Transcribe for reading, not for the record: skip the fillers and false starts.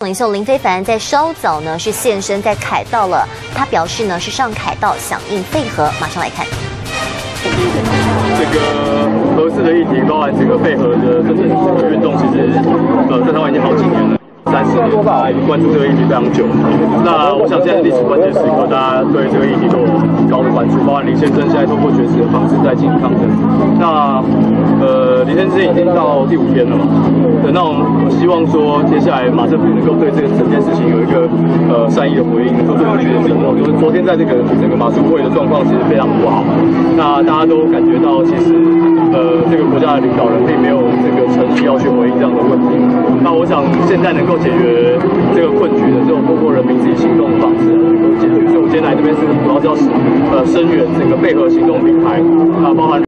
领袖林非凡在稍早呢是现身在凯道了，他表示呢是上凯道响应废核，马上来看。 这个核四的议题，包含整个废核的真正运动，其实在台湾已经好几年了。30年，大家已经关注这个议题非常久。那我想现在历史关键时刻，大家对这个议题都有很高的关注，包含林先生现在通过绝食的方式在进行抗争。那林先生已经到第5天了嘛？那我希望说接下来马政府能够对这个整件事情有一个善意的回应，说这个绝食因为昨天在这个整个马术会的状况其实非常不好。那大家都感觉到其实这个国家的领导人并没有这个诚意要去回应这样的问题。那我想现在能够解决这个困局的，只有透过人民自己行动的方式能够解决。所以我今天来这边是主要是要声援整个废核行动平台，包含。